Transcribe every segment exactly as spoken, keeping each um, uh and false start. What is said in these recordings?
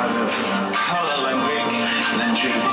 of Harlem Week and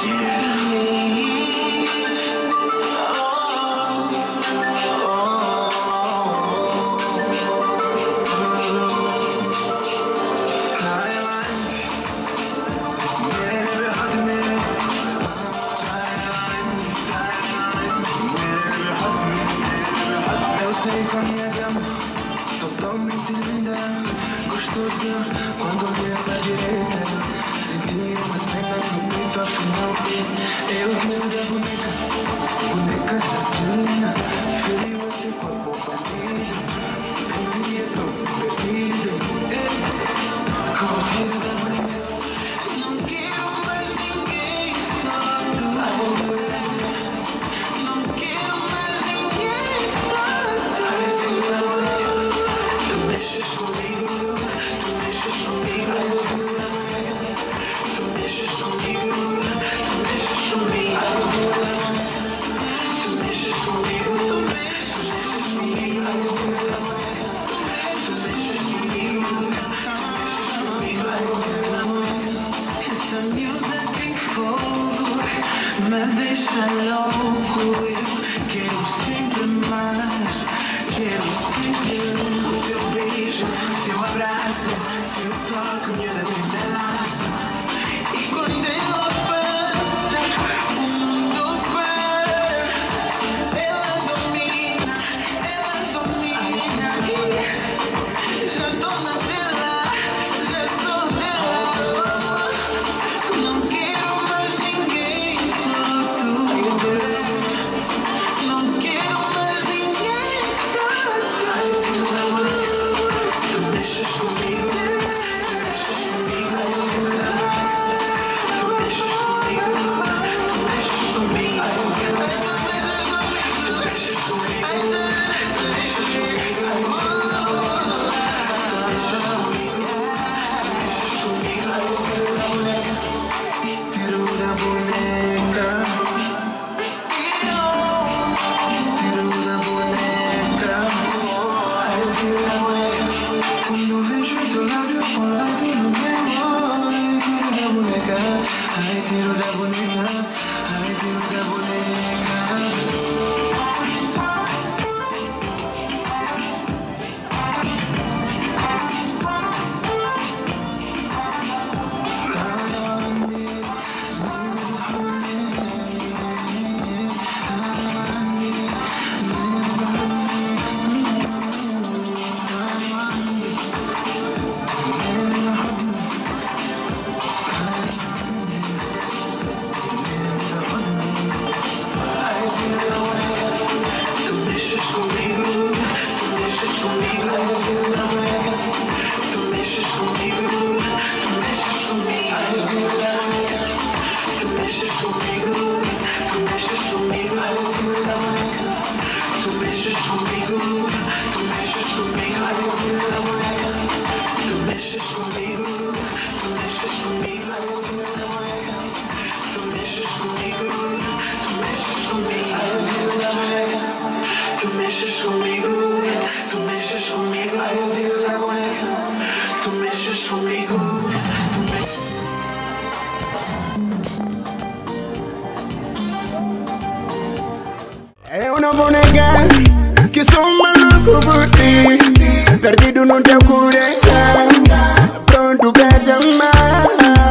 totalmente linda, gostosa. Quando olhei pra direita, senti uma cena no peito. Afinal, eu vi a boneca, boneca assassina. Feriu esse corpo bandido, eu queria tão perdido. Com o tiro da boneca, não quero mais ninguém, só tu. Não quero mais ninguém, só tu. Tu mexes comigo, tu mexes comigo. Tu mexes comigo, tu mexes comigo. Tu mexes comigo, tu mexes comigo. Tu mexes comigo, tu mexes comigo. Essa miúda tem fogo, me deixa louco. Eu quero sempre mais, quero sempre o teu beijo, teu abraço, seu toque, miúda tem pedaço. E quando ela passa, o mundo para. Ela domina, ela domina. Já tô na tela, já sou dela. Não quero mais ninguém, só tu. Não quero mais ninguém, só tu. Tu mexes comigo, tu mexes comigo. Tu mexes comigo, tu mexes comigo. Tu mexes comigo, tu mexes comigo. Tu mexes comigo, tu mexes comigo. Tiro da boneca, tiro da boneca, ai, tiro da boneca. Quando vejo teu lábio colado no meu, ai, tiro da boneca, ai, tiro da boneca, ai, tiro da boneca. Tu mexes comigo, tu mexes comigo. Tu mexes comigo, tu mexes comigo. Tu mexes comigo, tu mexes comigo. Tu mexes comigo, tu mexes comigo. Tu mexes comigo, tu mexes comigo. Tu mexes comigo, tu mexes comigo. Tu mexes comigo, tu mexes comigo. Ai, eu tiro da boneca. Tu mexes comigo, tu mexes. Eu não vou negar que sou um maluco por ti, perdido no teu coração, pronto pra te amar.